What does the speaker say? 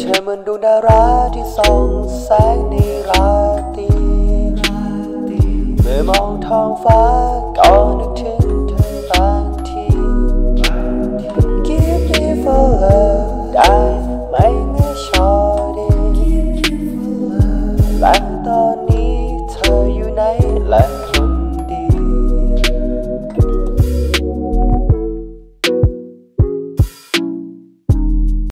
ธอเหมือนดวงดาราที่ส่องแสงในราตรีเมื่อมองท้องฟ้าก็นึกถึงเธอบางที Give me for love ได้ไหมเมื่อชอดีและตอนนี้เธออยู่ไหนและ